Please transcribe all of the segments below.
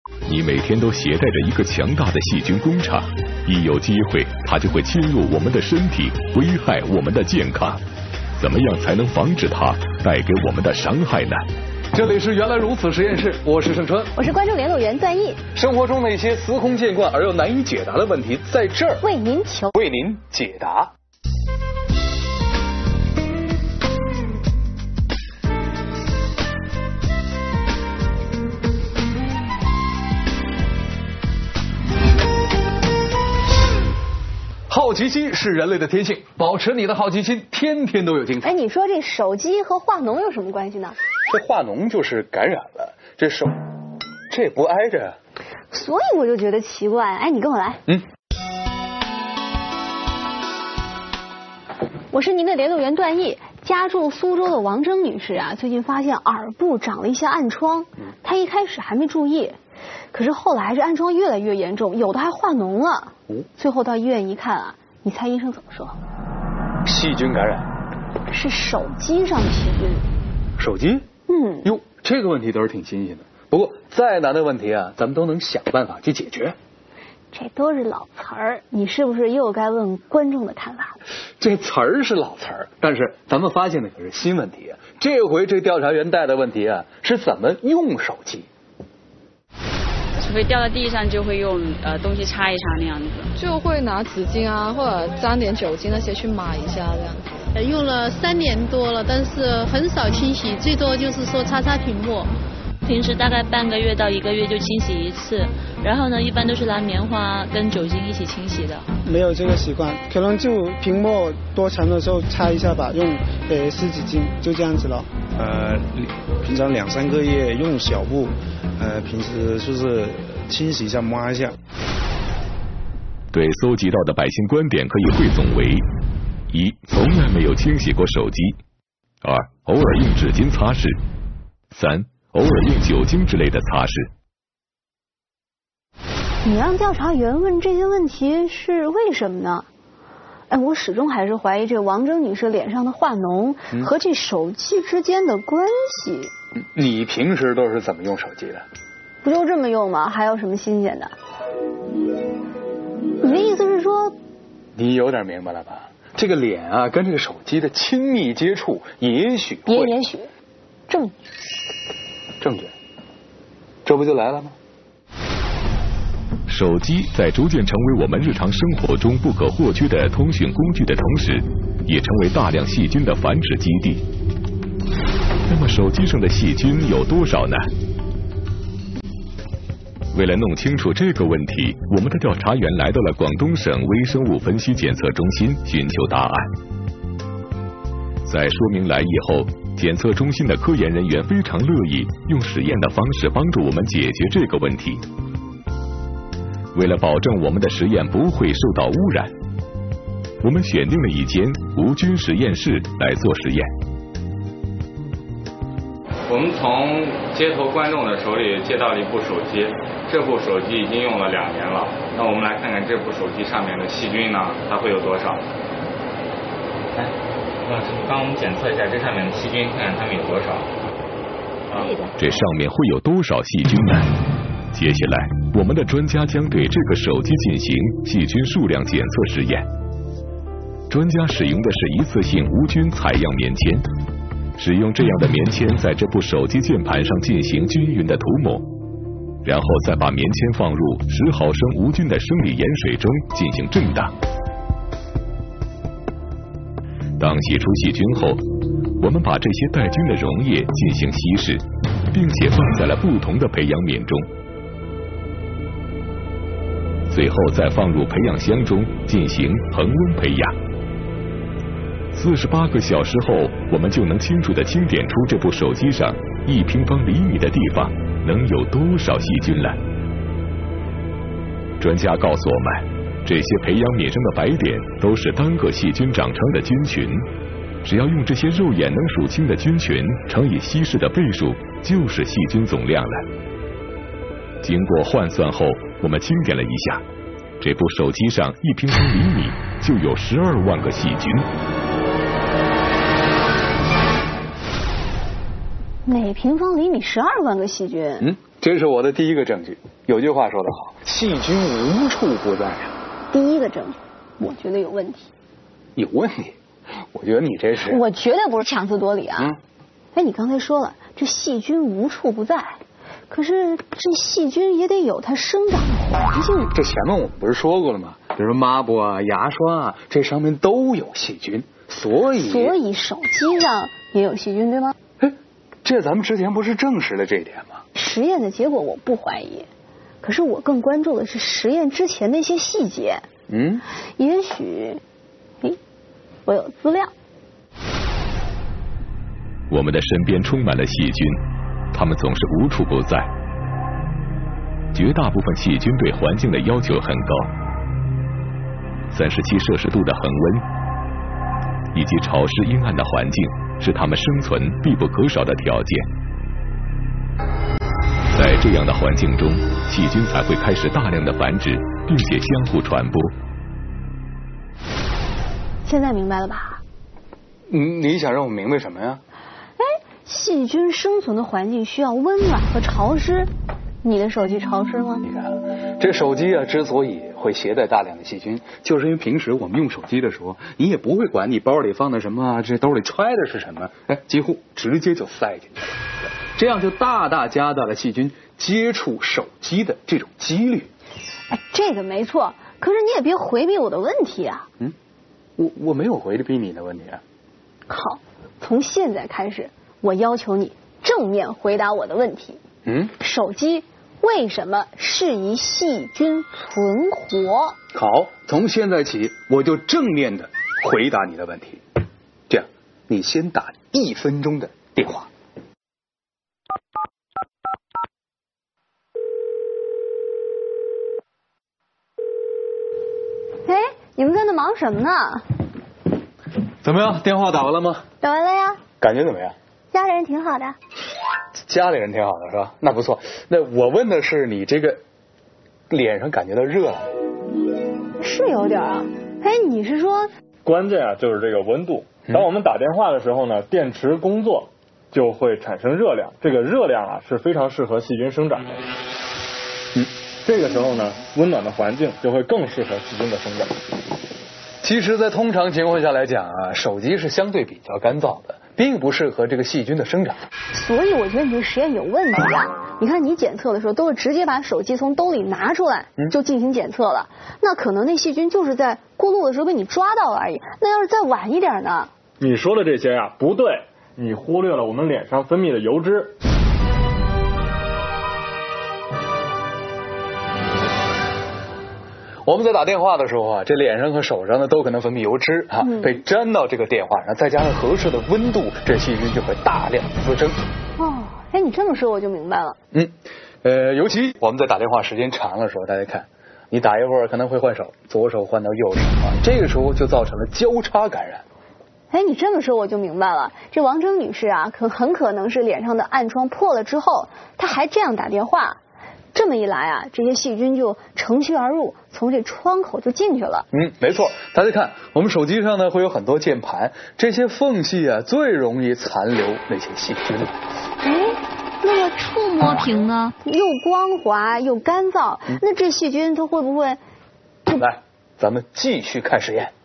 你每天都携带着一个强大的细菌工厂，一有机会，它就会侵入我们的身体，危害我们的健康。怎么样才能防止它带给我们的伤害呢？ 这里是原来如此实验室，我是盛春， 我是关注联络员段毅。 生活中的一些司空见惯而又难以解答的问题，在这儿为您解答。好奇心是人类的天性，保持你的好奇心，天天都有精彩。 哎，你说这手机和化脓有什么关系呢？ 这化脓就是感染了，这也不挨着。 所以我就觉得奇怪。哎，你跟我来。我是您的联络员段毅。家住苏州的王征女士啊，最近发现耳部长了一些暗疮，她一开始还没注意，可是后来这暗疮越来越严重，有的还化脓了。最后到医院一看啊，你猜医生怎么说？ 细菌感染。 是手机上的细菌。 手机？哟，这个问题倒是挺新鲜的。不过再难的问题啊，咱们都能想办法去解决。 这都是老词儿，你是不是又该问观众的看法了？ 这词儿是老词儿，但是咱们发现的可是新问题啊。这回这调查员带的问题啊，是怎么用手机。 除非掉到地上，就会用东西擦一擦那样子， 就会拿纸巾啊，或者沾点酒精那些去抹一下这样子。 用了3年多了，但是很少清洗，最多就是说擦擦屏幕。 平时大概半个月到1个月就清洗一次，然后呢，一般都是拿棉花跟酒精一起清洗的。 没有这个习惯，可能就屏幕多长的时候擦一下吧，用湿纸巾，就这样子了。 平常2、3个月用小布，平时就是清洗一下、抹一下。 对搜集到的百姓观点可以汇总为：一、从来没有清洗过手机；二、偶尔用纸巾擦拭；三、偶尔用酒精之类的擦拭。 你让调查员问这些问题是为什么呢？哎，我始终还是怀疑这王征女士脸上的化脓和这手机之间的关系。 你平时都是怎么用手机的？ 不就这么用吗？还有什么新鲜的？你的意思是说？ 你有点明白了吧？这个脸啊，跟这个手机的亲密接触，也许会。 也许。证据，这不就来了吗？ 手机在逐渐成为我们日常生活中不可或缺的通讯工具的同时，也成为大量细菌的繁殖基地。那么手机上的细菌有多少呢？为了弄清楚这个问题，我们的调查员来到了广东省微生物分析检测中心寻求答案。在说明来意后，检测中心的科研人员非常乐意用实验的方式帮助我们解决这个问题。为了保证我们的实验不会受到污染，我们选定了一间无菌实验室来做实验。 我们从街头观众的手里借到了一部手机，这部手机已经用了2年了。那我们来看看这部手机上面的细菌呢，它会有多少？来，老师，帮我们检测一下这上面的细菌，看看它们有多少。 这上面会有多少细菌呢？接下来，我们的专家将对这个手机进行细菌数量检测实验。专家使用的是一次性无菌采样棉签，使用这样的棉签在这部手机键盘上进行均匀的涂抹，然后再把棉签放入10毫升无菌的生理盐水中进行震荡。当洗出细菌后，我们把这些带菌的溶液进行稀释，并且放在了不同的培养皿中。最后再放入培养箱中进行恒温培养。48个小时后，我们就能清楚地清点出这部手机上1平方厘米的地方能有多少细菌了。专家告诉我们，这些培养皿上的白点都是单个细菌长成的菌群，只要用这些肉眼能数清的菌群乘以稀释的倍数，就是细菌总量了。经过换算后，我们清点了一下，这部手机上1平方厘米就有12万个细菌。 每平方厘米12万个细菌？ 这是我的第一个证据。有句话说得好，细菌无处不在呀。 第一个证据，我觉得有问题。 有问题？我觉得你这是…… 我绝对不是强词夺理啊。哎，你刚才说了，这细菌无处不在，可是这细菌也得有它生长的环境。 这前面我们不是说过了吗？比如抹布啊、牙刷啊，这上面都有细菌，所以手机上也有细菌，对吗？ 哎，这咱们之前不是证实了这一点吗？ 实验的结果我不怀疑，可是我更关注的是实验之前那些细节。也许，我有资料。 我们的身边充满了细菌，它们总是无处不在。绝大部分细菌对环境的要求很高，37摄氏度的恒温以及潮湿阴暗的环境是它们生存必不可少的条件。在这样的环境中，细菌才会开始大量的繁殖，并且相互传播。 现在明白了吧？ 你想让我明白什么呀？ 细菌生存的环境需要温暖和潮湿。你的手机潮湿吗？ 你看，这手机啊，之所以会携带大量的细菌，就是因为平时我们用手机的时候，你也不会管你包里放的什么啊，这兜里揣的是什么，几乎直接就塞进去了。这样就大大加大了细菌接触手机的这种几率。 这个没错，可是你也别回避我的问题啊。 我没有回避你的问题啊。 好，从现在开始，我要求你正面回答我的问题。手机为什么适宜细菌存活？ 好，从现在起我就正面的回答你的问题。这样，你先打1分钟的电话。 你们在那忙什么呢？ 怎么样？电话打完了吗？ 打完了呀。 感觉怎么样？ 家里人挺好的。 家里人挺好的是吧？那不错。那我问的是你这个脸上感觉到热了没？ 是有点啊。你是说？ 关键啊，就是这个温度。当我们打电话的时候呢，电池工作就会产生热量，这个热量啊是非常适合细菌生长的。这个时候呢，温暖的环境就会更适合细菌的生长。 其实，在通常情况下来讲啊，手机是相对比较干燥的，并不适合这个细菌的生长。 所以我觉得你这实验有问题啊！你看你检测的时候都是直接把手机从兜里拿出来就进行检测了，那可能那细菌就是在过路的时候被你抓到了而已。那要是再晚一点呢？ 你说的这些啊不对，你忽略了我们脸上分泌的油脂。 我们在打电话的时候啊，这脸上和手上呢都可能分泌油脂啊，被粘到这个电话上，再加上合适的温度，这细菌就会大量滋生。 你这么说我就明白了。 尤其我们在打电话时间长的时候，大家看，你打一会儿可能会换手，左手换到右手啊，这个时候就造成了交叉感染。 你这么说我就明白了，这王征女士啊，很可能是脸上的暗疮破了之后，她还这样打电话。这么一来啊，这些细菌就乘虚而入，从这窗口就进去了。 没错，大家看，我们手机上呢会有很多键盘，这些缝隙啊最容易残留那些细菌。 那么触摸屏呢，又光滑又干燥，那这细菌它会不会？ 来，咱们继续看实验。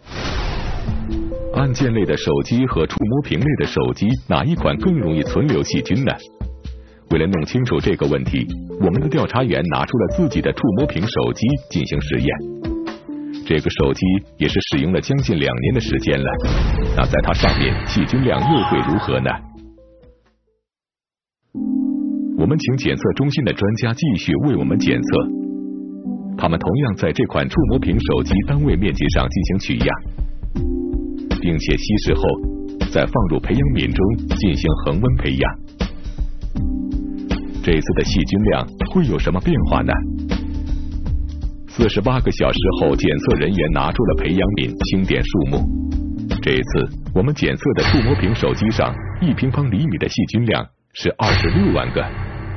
按键类的手机和触摸屏类的手机，哪一款更容易存留细菌呢？为了弄清楚这个问题，我们的调查员拿出了自己的触摸屏手机进行实验。这个手机也是使用了将近2年的时间了，那在它上面细菌量又会如何呢？我们请检测中心的专家继续为我们检测，他们同样在这款触摸屏手机单位面积上进行取样，并且稀释后再放入培养皿中进行恒温培养。这次的细菌量会有什么变化呢？48个小时后，检测人员拿出了培养皿清点数目。这一次我们检测的触摸屏手机上1平方厘米的细菌量是26万个。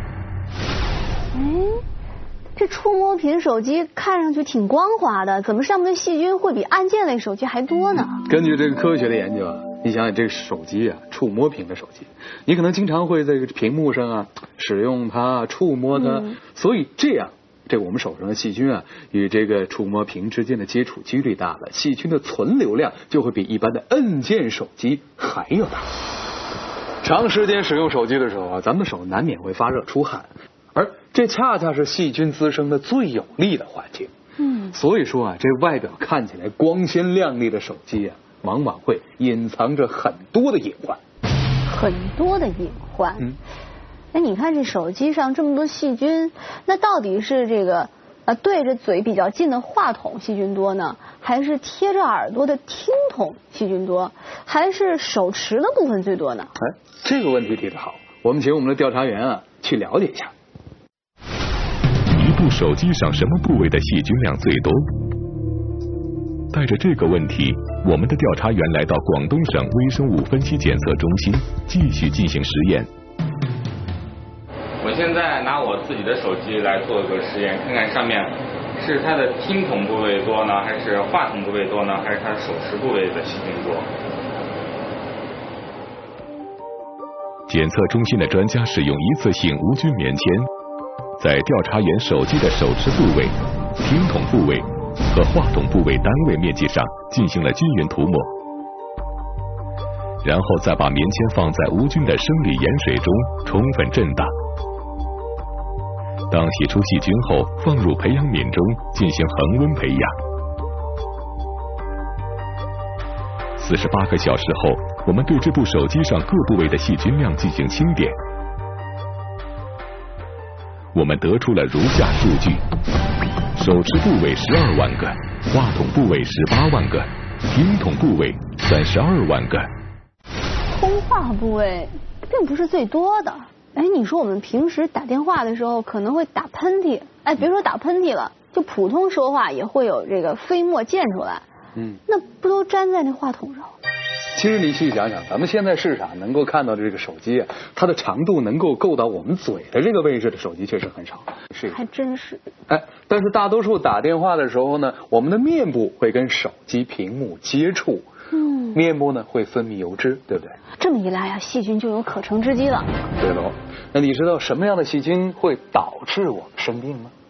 这触摸屏手机看上去挺光滑的，怎么上面的细菌会比按键类手机还多呢？ 根据这个科学的研究啊， 你想想这个手机啊，触摸屏的手机，你可能经常会在这个屏幕上啊使用它、触摸它，所以这样，这个我们手上的细菌啊与这个触摸屏之间的接触几率大了，细菌的存留量就会比一般的按键手机还要大。长时间使用手机的时候啊，咱们的手难免会发热出汗，而这恰恰是细菌滋生的最有利的环境。所以说啊，这外表看起来光鲜亮丽的手机啊，往往会隐藏着很多的隐患。 很多的隐患。哎，你看这手机上这么多细菌，那到底是这个对着嘴比较近的话筒细菌多呢，还是贴着耳朵的听筒细菌多，还是手持的部分最多呢？ 哎，这个问题提得好，我们请我们的调查员啊去了解一下。 一部手机上什么部位的细菌量最多？带着这个问题，我们的调查员来到广东省微生物分析检测中心，继续进行实验。 我现在拿我自己的手机来做个实验，看看上面是它的听筒部位多呢，还是话筒部位多呢，还是它手持部位的细菌多？ 检测中心的专家使用一次性无菌棉签，在调查员手机的手持部位、听筒部位和话筒部位单位面积上进行了均匀涂抹，然后再把棉签放在无菌的生理盐水中充分震荡。当洗出细菌后，放入培养皿中进行恒温培养。48个小时后，我们对这部手机上各部位的细菌量进行清点。我们得出了如下数据：手持部位12万个，话筒部位18万个，听筒部位32万个。 通话部位并不是最多的。哎，你说我们平时打电话的时候可能会打喷嚏，哎，别说打喷嚏了，就普通说话也会有这个飞沫溅出来。那不都粘在那话筒上？ 其实你细想想，咱们现在市场能够看到的这个手机啊，它的长度能够够到我们嘴的这个位置的手机确实很少，是还真是。 哎，但是大多数打电话的时候呢，我们的面部会跟手机屏幕接触，面部呢会分泌油脂，对不对？ 这么一来呀，细菌就有可乘之机了。 对喽，那你知道什么样的细菌会导致我们生病吗？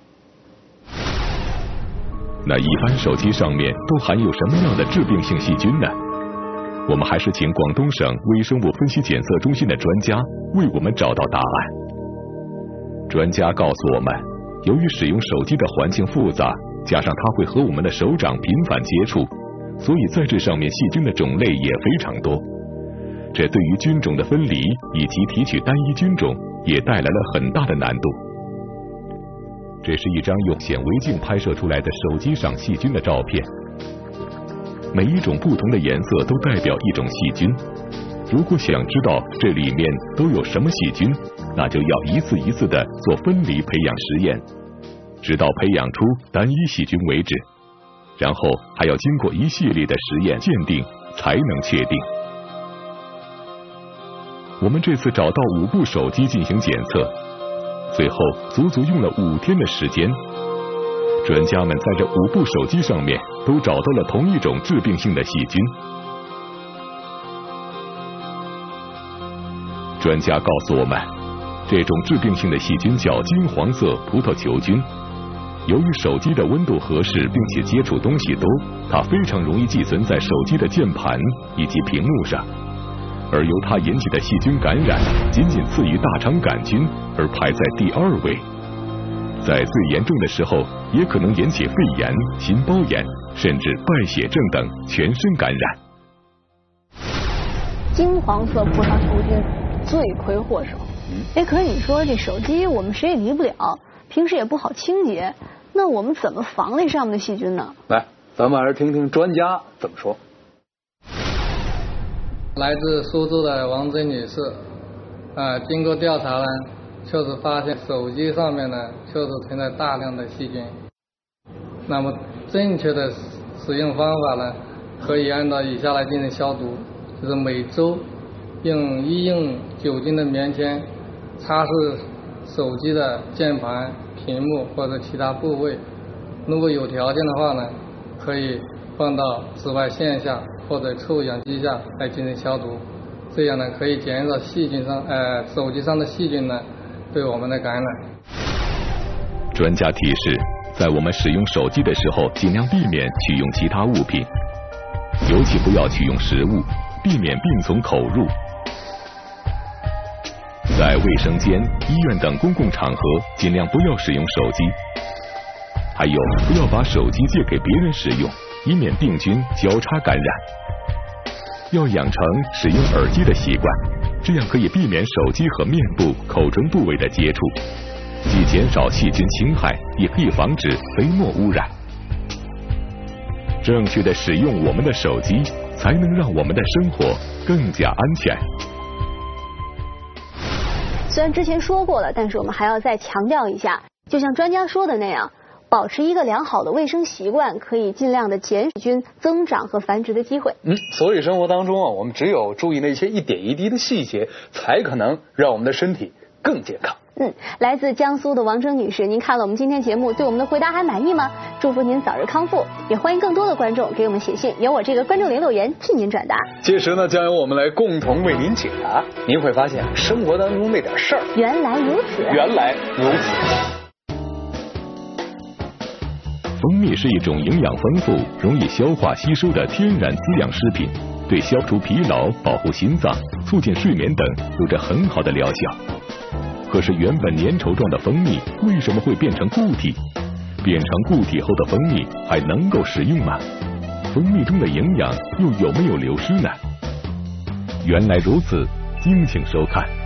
那一般手机上面都含有什么样的致病性细菌呢？我们还是请广东省微生物分析检测中心的专家为我们找到答案。专家告诉我们，由于使用手机的环境复杂，加上它会和我们的手掌频繁接触，所以在这上面细菌的种类也非常多。这对于菌种的分离以及提取单一菌种也带来了很大的难度。这是一张用显微镜拍摄出来的手机上细菌的照片，每一种不同的颜色都代表一种细菌。如果想知道这里面都有什么细菌，那就要一次一次的做分离培养实验，直到培养出单一细菌为止，然后还要经过一系列的实验鉴定才能确定。我们这次找到5部手机进行检测，最后足足用了5天的时间。专家们在这5部手机上面都找到了同一种致病性的细菌。专家告诉我们，这种致病性的细菌叫金黄色葡萄球菌。由于手机的温度合适并且接触东西多，它非常容易寄存在手机的键盘以及屏幕上，而由它引起的细菌感染仅仅次于大肠杆菌，而排在第2位。在最严重的时候，也可能引起肺炎、心包炎，甚至败血症等全身感染。 金黄色葡萄球菌罪魁祸首。哎，可是你说这手机我们谁也离不了，平时也不好清洁，那我们怎么防那上面的细菌呢？ 来，咱们还是听听专家怎么说。 来自苏州的王珍女士，经过调查呢，确实发现手机上面呢确实存在大量的细菌。那么正确的使用方法呢，可以按照以下来进行消毒，就是每周用医用酒精的棉签擦拭手机的键盘、屏幕或者其他部位。如果有条件的话呢，可以放到紫外线下或者臭氧机下来进行消毒，这样呢可以减少手机上的细菌呢对我们的感染。 专家提示，在我们使用手机的时候，尽量避免取用其他物品，尤其不要取用食物，避免病从口入。在卫生间、医院等公共场合，尽量不要使用手机。还有，不要把手机借给别人使用，以免病菌交叉感染。要养成使用耳机的习惯，这样可以避免手机和面部、口唇部位的接触，既减少细菌侵害，也可以防止飞沫污染。正确的使用我们的手机，才能让我们的生活更加安全。 虽然之前说过了，但是我们还要再强调一下，就像专家说的那样，保持一个良好的卫生习惯，可以尽量的减少菌增长和繁殖的机会。 所以生活当中啊，我们只有注意那些一点一滴的细节，才可能让我们的身体更健康。 来自江苏的王征女士，您看了我们今天节目，对我们的回答还满意吗？祝福您早日康复，也欢迎更多的观众给我们写信，由我这个观众联络员替您转达。 届时呢，将由我们来共同为您解答。您会发现生活当中那点事儿， 原来如此。 原来如此。 蜂蜜是一种营养丰富、容易消化吸收的天然滋养食品，对消除疲劳、保护心脏、促进睡眠等有着很好的疗效。可是原本粘稠状的蜂蜜为什么会变成固体？变成固体后的蜂蜜还能够食用吗？蜂蜜中的营养又有没有流失呢？原来如此，敬请收看。